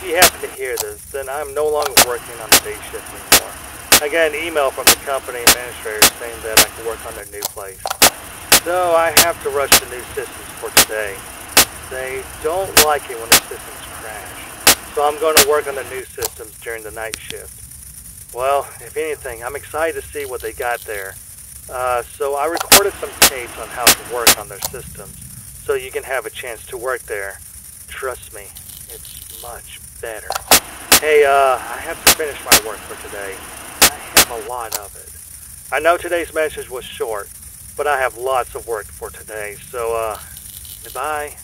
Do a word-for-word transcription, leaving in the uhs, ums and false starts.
if you happen to hear this, then I'm no longer working on the day shift anymore. I got an email from the company administrator saying that I can work on their new place. So I have to rush the new systems for today. They don't like it when the systems crash. So I'm going to work on the new systems during the night shift. Well, if anything, I'm excited to see what they got there. Uh, so I recorded some tapes on how to work on their systems, so you can have a chance to work there. Trust me, it's much better. Hey, uh, I have to finish my work for today. I have a lot of it. I know today's message was short, but I have lots of work for today, so, uh, goodbye.